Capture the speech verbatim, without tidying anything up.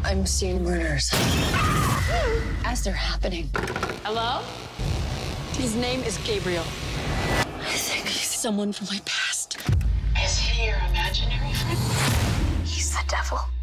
I'm seeing murders as they're happening. Hello? His name is Gabriel. I think he's someone from my past. Is he your imaginary friend? He's the devil.